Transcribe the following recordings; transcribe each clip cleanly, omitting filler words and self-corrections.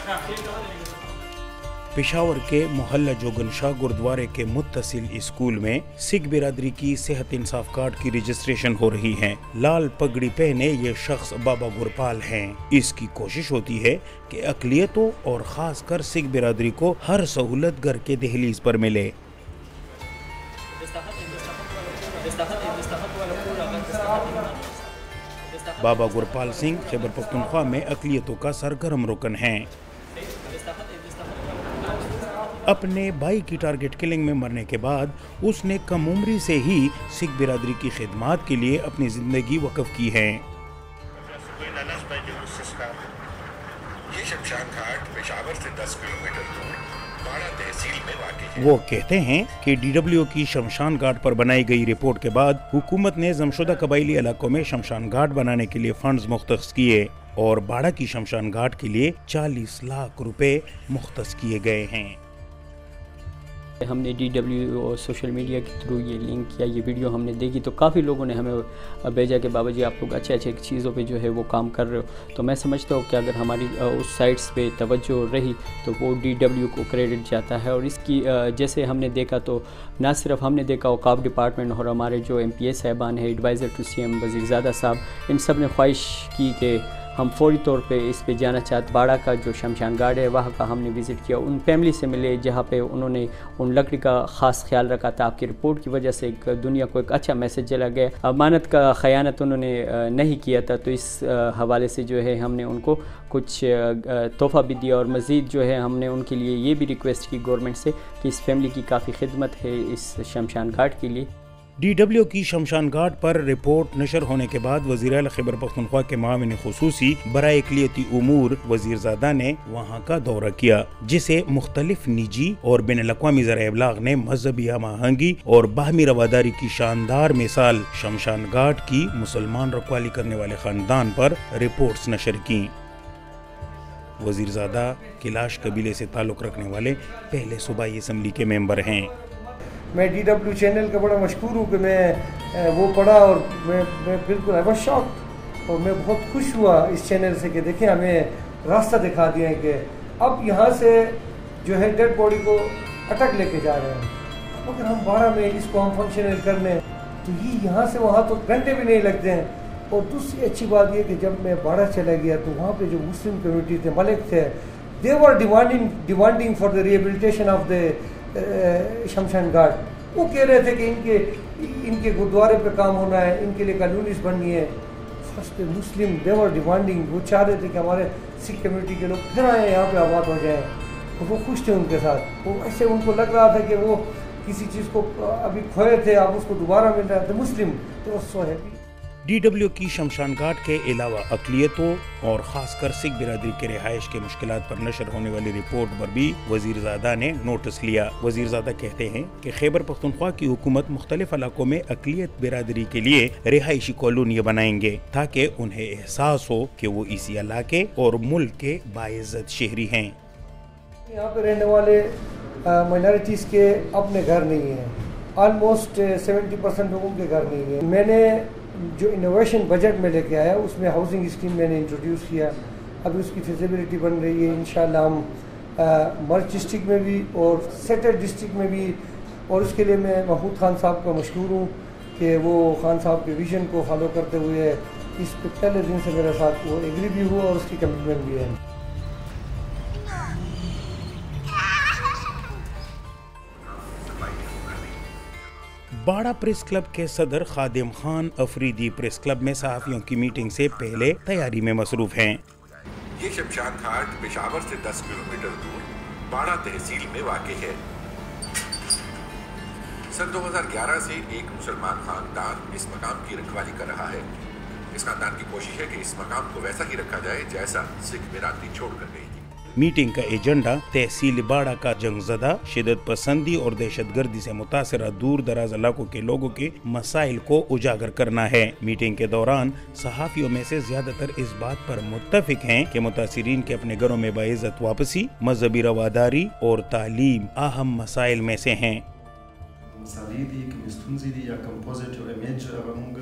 पेशावर के मोहल्ला जोगनशाह गुरुद्वारे के मुत्तसिल स्कूल में सिख बिरादरी की सेहत इंसाफ कार्ड की रजिस्ट्रेशन हो रही है। लाल पगड़ी पहने ये शख्स बाबा गुरपाल हैं। इसकी कोशिश होती है कि अकलियतों और खास कर सिख बिरादरी को हर सहूलत घर के दहलीज पर मिले। बाबा गुरपाल सिंह खैबर पख्तूनख्वा में अकलियतों का सरगर्म रुकन हैं। अपने भाई की टारगेट किलिंग में मरने के बाद उसने कम उम्री से ही सिख बिरादरी की खिदमत के लिए अपनी जिंदगी वक्फ की है। ये शमशान घाट पेशावर से 10 किलोमीटर दूर बाड़ा तहसील में वाक़ई है। वो कहते हैं कि DWO की शमशान घाट पर बनाई गई रिपोर्ट के बाद हुकूमत ने जमशुदा कबायली इलाकों में शमशान घाट बनाने के लिए फंड्स मुख्तस किए और बाड़ा की शमशान घाट के लिए 40 लाख रुपए मुख्तस किए गए हैं। हमने DWO सोशल मीडिया के थ्रू ये लिंक किया, ये वीडियो हमने देखी तो काफ़ी लोगों ने हमें भेजा कि बाबा जी आप लोग अच्छे अच्छे चीज़ों पे जो है वो काम कर रहे हो। तो मैं समझता हूँ कि अगर हमारी उस साइट्स पे तवज्जो रही तो वो DWO को क्रेडिट जाता है। और इसकी जैसे हमने देखा तो ना सिर्फ हमने देखा औकाफ डिपार्टमेंट और हमारे जो MPA साहबान है, एडवाइज़र टू CM वज़ीरज़ादा साहब, इन सब ने ख्वाहिश की कि हम फौरी तौर पे इस पे जाना चाहते। बाड़ा का जो शमशान घाट है वहाँ का हमने विज़िट किया, उन फैमिली से मिले जहाँ पे उन्होंने उन लकड़ी का ख़ास ख्याल रखा था। आपकी रिपोर्ट की वजह से एक दुनिया को एक अच्छा मैसेज चला गया। अमानत का ख़यानत उन्होंने नहीं किया था, तो इस हवाले से जो है हमने उनको कुछ तोहफ़ा भी दिया और मज़ीद जो है हमने उनके लिए ये भी रिक्वेस्ट की गवर्नमेंट से कि इस फैमिली की काफ़ी खिदमत है इस शमशान घाट के लिए। DWO की शमशान घाट पर रिपोर्ट नशर होने के बाद वज़ीर खैबर पख्तूनख्वा के मामले खुसूसी बराए इक़लियती उमूर वज़ीरज़ादा ने वहाँ का दौरा किया, जिसे मुख्तलिफ निजी और बैनुल-अक़वामी ज़राए इब्लाग ने मजहबी हमआहंगी और बाहमी रवादारी की शानदार मिसाल शमशान घाट की मुसलमान रखवाली करने वाले ख़ानदान पर रिपोर्ट्स नशर की। वज़ीरज़ादा किलाश कबीले से ताल्लुक़ रखने वाले पहले सूबाई असम्बली के मेंबर हैं। मैं DW चैनल का बड़ा मशहूर हूँ कि मैं वो पढ़ा और मैं बिल्कुल आई वाज शॉक्ड और मैं बहुत खुश हुआ इस चैनल से कि देखें हमें रास्ता दिखा दिया है कि अब यहाँ से जो है डेड बॉडी को अटक लेके जा रहे हैं। अगर हम 12 में इसको हम फंक्शनल कर लें तो ये यहाँ से वहाँ तो घंटे भी नहीं लगते हैं। और दूसरी अच्छी बात ये कि जब मैं बाड़ा चला गया तो वहाँ पे जो मुस्लिम कम्युनिटी थे, मलिक थे, they were demanding for the rehabilitation of the shamshan ghat. वो कह रहे थे कि इनके गुरुद्वारे पे काम होना है, इनके लिए कॉलोनीज बननी है। फर्स्ट मुस्लिम देवर डिमांडिंग, वो चाह रहे थे कि हमारे सिख कम्युनिटी के लोग फिर आए यहाँ पे आबाद हो जाएं। और वो खुश थे उनके साथ। वो ऐसे उनको लग रहा था कि वो किसी चीज़ को अभी खोए थे, अब उसको दोबारा मिल रहा था। मुस्लिम तो सो हैप्पी। DWO की शमशान घाट के अलावा अक़लियतों और ख़ासकर सिख बिरादरी के रिहाइश के मुश्किलात पर नशर होने वाली रिपोर्ट पर भी वज़ीरज़ादा ने नोटिस लिया। वज़ीरज़ादा कहते हैं कि खैबर पख्तूनख्वा की हुकूमत मुख्तलिफ इलाकों में अक़लियत बिरादरी के लिए रिहाइशी कॉलोनियाँ बनाएंगे ताकि उन्हें एहसास हो कि वो इसी इलाके और मुल्क के बाइज़्ज़त शहरी हैं। यहाँ पे रहने वाले माइनॉरिटीज़ के अपने घर नहीं हैं। ऑलमोस्ट 70% लोगों के घर नहीं है। मैंने जो इनोवेशन बजट में लेके आया उसमें हाउसिंग स्कीम मैंने इंट्रोड्यूस किया। अभी उसकी फिजिबिलिटी बन रही है। इंशाल्लाह हम मर्च डिस्ट्रिक्ट में भी और सेटेड डिस्ट्रिक्ट में भी, और उसके लिए मैं महमूद खान साहब का मशहूर हूँ कि वो खान साहब के विजन को फॉलो करते हुए इस पे पहले दिन से मेरे साथ वो एग्री भी हुआ और उसकी कमिटमेंट भी है। बाड़ा प्रेस क्लब के सदर खादिम खान अफरीदी प्रेस क्लब में सहाफ़ियों की मीटिंग से पहले तैयारी में मसरूफ़ हैं। ये शमशान घाट पेशावर से 10 किलोमीटर दूर बाड़ा तहसील में वाक़ई है। सन 2011 से एक मुसलमान खानदान इस मकाम की रखवाली कर रहा है। इस खानदान की कोशिश है कि इस मकाम को वैसा ही रखा जाए जैसा सिख बिरादरी छोड़ कर गई थी। मीटिंग का एजेंडा तहसील बाड़ा का जंगज़दा, शिदत पसंदी और दहशतगर्दी से मुतासरा दूर दराज इलाकों के लोगों के मसाइल को उजागर करना है। मीटिंग के दौरान सहाफ़ियों में से ज्यादातर इस बात पर मुत्तफिक हैं कि मुतासिरीन के अपने घरों में बाइज़्ज़त वापसी, मजहबी रवादारी और तालीम अहम मसाइल में से हैं।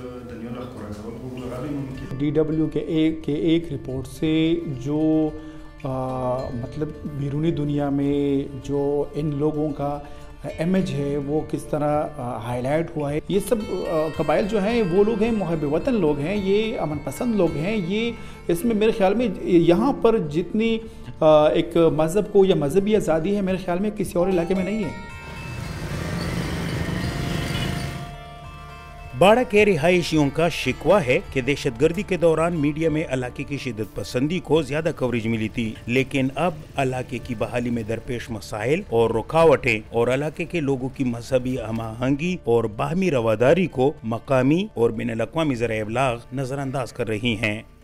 DWO के एक रिपोर्ट से जो मतलब بیرونی دنیا میں جو ان لوگوں کا امیج ہے وہ کس طرح ہائی لائٹ ہوا ہے. یہ سب قبائل جو ہیں وہ لوگ ہیں محب وطن لوگ ہیں, یہ امن پسند لوگ ہیں. یہ اس میں میرے خیال میں یہاں پر جتنی ایک مذہب کو یا مذہبی آزادی ہے میرے خیال میں کسی اور علاقے میں نہیں ہے. باڑہ کے رہائشیوں کا شکوہ ہے کہ دہشت گردی کے دوران میڈیا میں علاقے کی شدت پسندی کو زیادہ کوریج ملی تھی, لیکن اب علاقے کی بحالی میں درپیش مسائل اور رکاوٹیں اور علاقے کے لوگوں کی مذہبی ہم آہنگی اور باہمی رواداری کو مقامی اور بین الاقوامی ذرائع ابلاغ نظر انداز کر رہی ہیں.